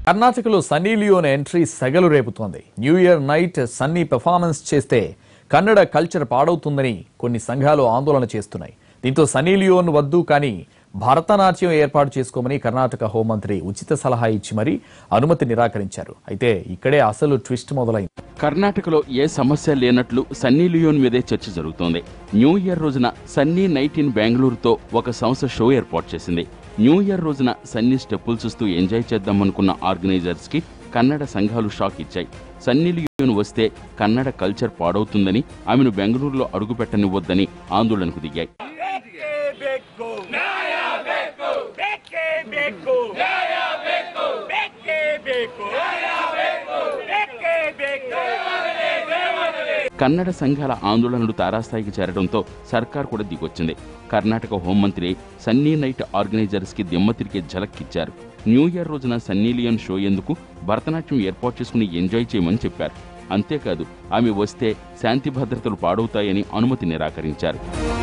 కర్ణాటకలో Sunny Leone entry సెగలు రేపుతోంది. New year night Sunny performance చేస్తే కన్నడ కల్చర్ పాడవుతుందని కొన్ని సంఘాలు ఆందోళన చేస్తున్నాయి. దీంతో సన్నీ లియోన్ వద్దు కానీ భరతనాట్యం ఏర్పాటు చేసుకోమని కర్ణాటక హోంమంత్రి ఉచిత సలహా ఇచ్చి మరీ అనుమతి నిరాకరించారు. అయితే ఇక్కడే అసలు ట్విస్ట్ మొదలైంది. కర్ణాటకలో ఏ సమస్య లేనట్లు సన్నీ లియోన్ మీదే చర్చ జరుగుతోంది. న్యూ ఇయర్ రోజున సన్నీ నైట్ ఇన్ బెంగళూరుతో ఒక సంస్థ షో ఏర్పాటు చేసింది. న్యూ ఇయర్ రోజున సన్నీ స్టెప్పులు చూస్తూ ఎంజాయ్ చేద్దామనుకున్న ఆర్గనైజర్స్ కి కన్నడ సంఘాలు షాక్ ఇచ్చాయి. సన్నీ లియోన్ వస్తే కన్నడ కల్చర్ పాడవుతుందని, ఆమెను బెంగళూరులో అడుగుపెట్టనివ్వొద్దని ఆందోళనకు దిగాయి. కన్నడ సంఘాల ఆందోళనలు తారాస్థాయికి చేరడంతో సర్కార్ కూడా దిగొచ్చింది. కర్ణాటక హోంమంత్రి సన్నీ నైట్ ఆర్గనైజర్స్ కి దిమ్మ తిరిగే ఝలక్కిచ్చారు. న్యూ ఇయర్ రోజున సన్నీ లియోన్ షో ఎందుకు, భరతనాట్యం ఏర్పాటు చేసుకుని ఎంజాయ్ చేయమని చెప్పారు. అంతేకాదు, ఆమె వస్తే శాంతి భద్రతలు పాడవుతాయని అనుమతి నిరాకరించారు.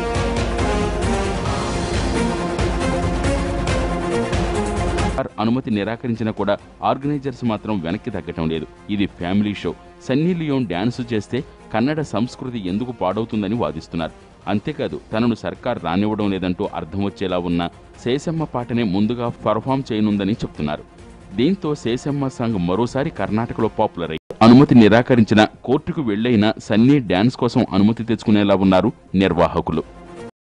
అనుమతి నిరాకరించినా కూడా ఆర్గనైజర్స్ మాత్రం వెనక్కి తగ్గటం లేదు. ఇది family show. Sunny Leone dance చేస్తే కన్నడ సంస్కృతి ఎందుకు పాడవుతుందని వాదిస్తున్నారు. అంతేకాదు, తనను సర్కార్ రానివ్వడం లేదంటూ అర్థం వచ్చేలా ఉన్న శేషమ్మ పాటనే ముందుగా పర్ఫామ్ చేయనుందని చెప్తున్నారు. దీంతో శేషమ్మ సాంగ్ మరోసారి కర్ణాటకలో పాపులర్ అయ్యి అనుమతి నిరాకరించిన కోర్టుకు వెళ్లైనా సన్నీ డ్యాన్స్ కోసం అనుమతి తెచ్చుకునేలా ఉన్నారు నిర్వాహకులు.